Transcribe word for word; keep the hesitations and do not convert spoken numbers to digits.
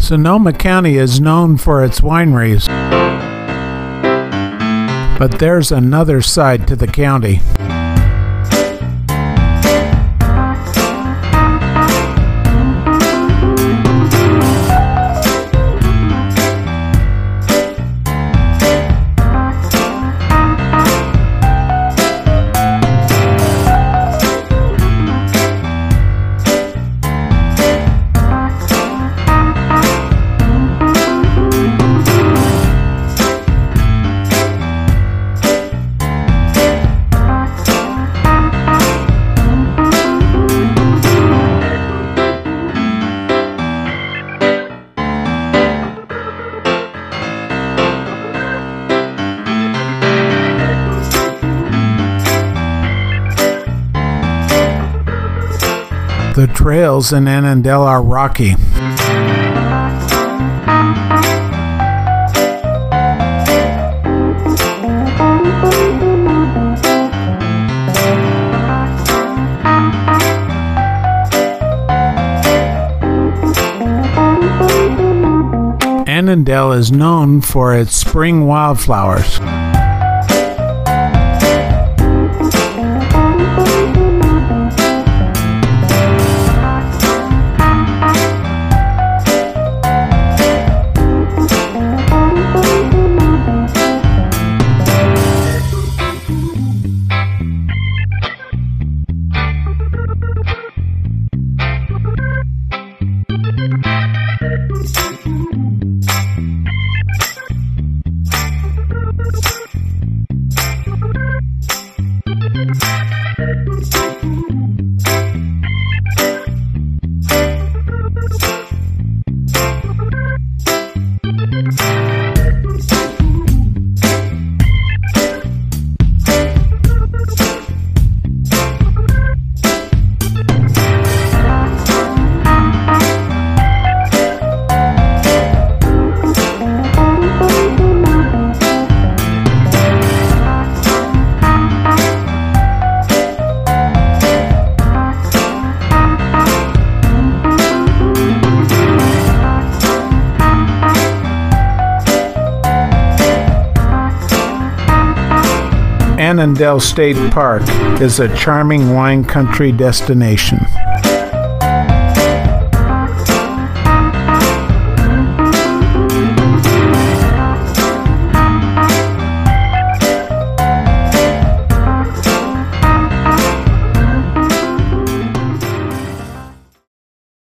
Sonoma County is known for its wineries, but there's another side to the county. The trails in Annandale are rocky. Annandale is known for its spring wildflowers. Annandale State Park is a charming wine country destination.